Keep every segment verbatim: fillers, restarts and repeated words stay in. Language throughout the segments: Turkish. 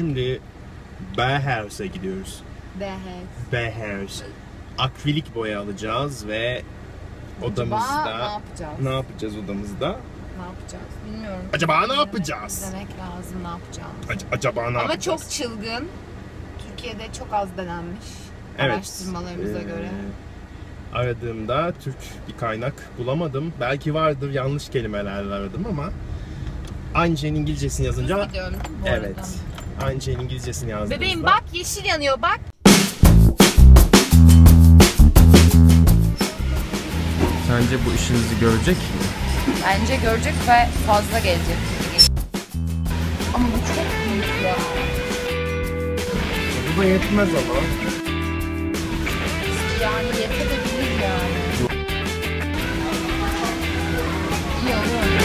Şimdi Bauhaus'a gidiyoruz. Bauhaus. Bauhaus. Akrilik boya alacağız ve odamızda Acaba ne yapacağız? Ne yapacağız odamızda? Ne yapacağız? Bilmiyorum. Acaba ne yapacağız? Demek lazım ne yapacağız. Ac- acaba ne Ama yapacağız? çok çılgın. Türkiye'de çok az denenmiş. Evet. Araştırmalarımıza Ee, göre. Aradığımda Türk bir kaynak bulamadım. Belki vardır, yanlış kelimelerle aradım ama aynı şeyin İngilizcesini yazınca... Gidiyorum, bu evet. arada. Aynı şeyin İngilizcesini yazdığımda... Bebeğim bak yeşil yanıyor bak. Sence bu işinizi görecek mi? Bence görecek ve fazla gelecek. Ama bu çok büyük ya. Bu da yetmez ama. Yani yetebilir yani. İyi olur.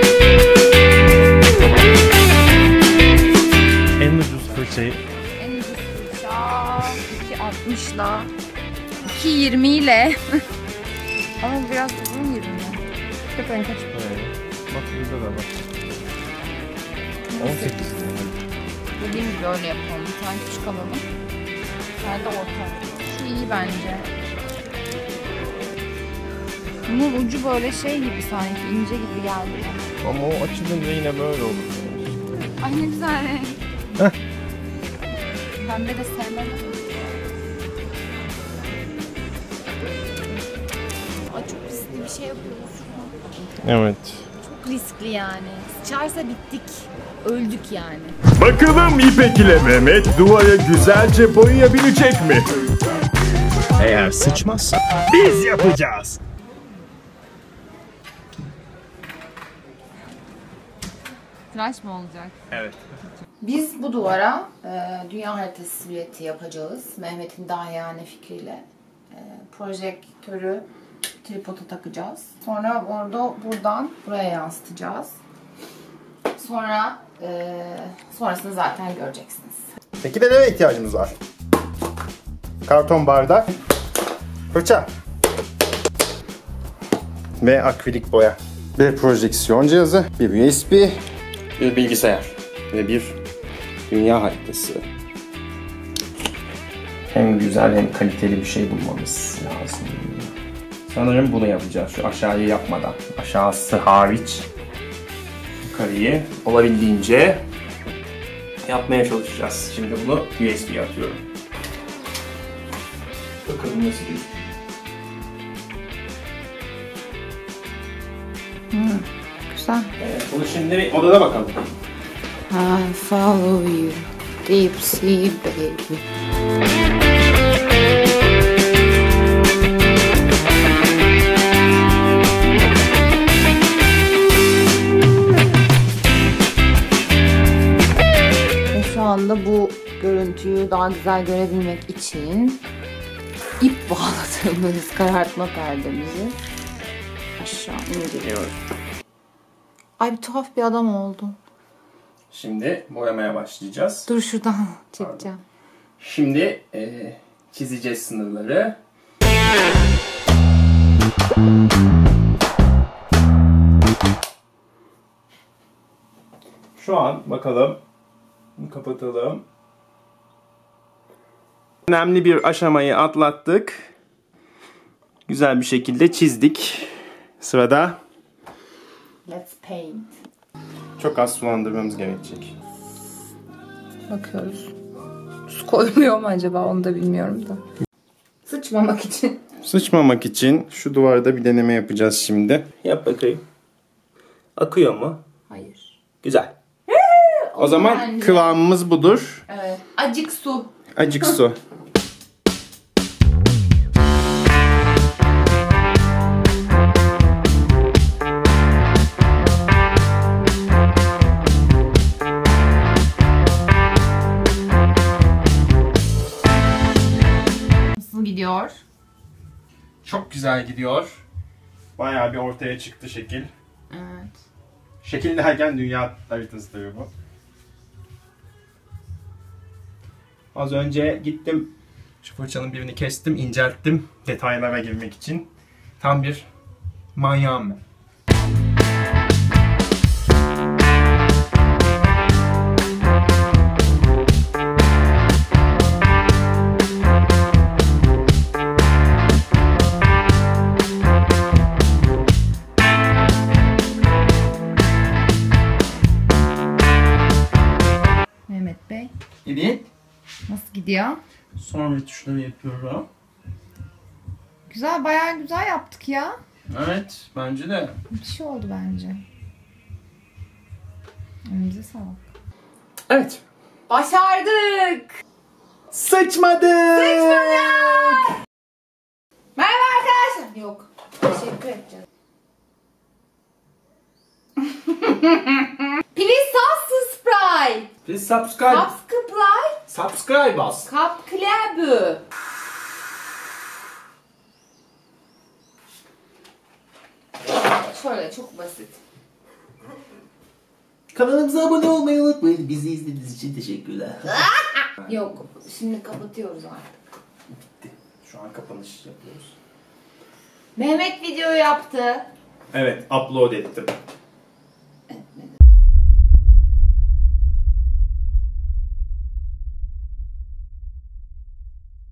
En ucuz fırçayı... En ucuz fırça iki altmışla iki yirmiyle ama biraz uzun yirmi. Köpeğin kaç Evet. Bak burada da bak. on sekiz lira. Dediğim gibi öyle yapalım. Bir tane küçük alalım. Bir tane de orta. Şu iyi bence. Bunun ucu böyle şey gibi sanki ince gibi geldi. Ama o açılınca yine böyle olur. Ay ne güzel renk. Heh. Pembe de sevmem. Ay çok riskli bir şey yapıyoruz. Evet. Çok riskli yani. Sıçarsa bittik. Öldük yani. Bakalım İpek ile Mehmet duvara güzelce boyayabilecek mi? Eğer sıçmazsa biz yapacağız. Tıraş mı olacak? Evet. Biz bu duvara e, dünya haritası silüeti yapacağız. Mehmet'in dahiyane fikriyle. E, projektörü tripoda takacağız. Sonra orada buradan buraya yansıtacağız. Sonra e, sonrasını zaten göreceksiniz. Peki de neye ihtiyacımız var? Karton bardak, fırça ve akrilik boya. Bir projeksiyon cihazı, bir U S B, bir bilgisayar ve bir dünya haritası. Hem güzel hem kaliteli bir şey bulmamız lazım. Sanırım bunu yapacağız şu aşağıyı yapmadan. Aşağısı hariç yukarıyı olabildiğince yapmaya çalışacağız. Şimdi bunu U S B'ye atıyorum. Bakalım nasıl gidiyor. Hmm, güzel. Evet, bunu şimdi bir odada bakalım. I follow you, deep sea baby. Ve şu anda bu görüntüyü daha güzel görebilmek için ip bağladığımız karartma perdemizi aşağı indiriyoruz. Ay bir tuhaf bir adam oldu. Şimdi boyamaya başlayacağız. Dur şuradan çekeceğim. Şimdi e, çizeceğiz sınırları. Şu an bakalım. Kapatalım. Önemli bir aşamayı atlattık. Güzel bir şekilde çizdik. Sırada Let's paint. çok az sulandırmamız gerekecek. Bakıyoruz. Su koymuyor mu acaba onu da bilmiyorum da. Sıçmamak için. Sıçmamak için şu duvarda bir deneme yapacağız şimdi. Yap bakayım. Akıyor mu? Hayır. Güzel. O zaman bence. kıvamımız budur. Evet. Acık su. Acık su. Nasıl gidiyor? Çok güzel gidiyor. Bayağı bir ortaya çıktı şekil. Evet. Şekil derken dünya haritası tabii bu. Az önce gittim. Şu fırçanın birini kestim, incelttim. Detaylara girmek için. Tam bir manyağım ben. Evet. Nasıl gidiyor? Son retuşları yapıyorum. Güzel, bayağı güzel yaptık ya. Evet, bence de. Bir şey oldu bence. Önümüze sağlık. Evet. Başardık. Sıçmadık. Sıçmadık. Merhaba arkadaşlar. Yok. Teşekkür edeceğiz. Please subscribe. Please subscribe. Subscribe. Subscribe us. Kap Klebu. Şöyle çok basit. Kanalımıza abone olmayı unutmayın. Bizi izlediğiniz için teşekkürler. Yok. Şimdi kapatıyoruz artık. Bitti. Şu an kapanış yapıyoruz. Mehmet video yaptı. Evet, upload ettim.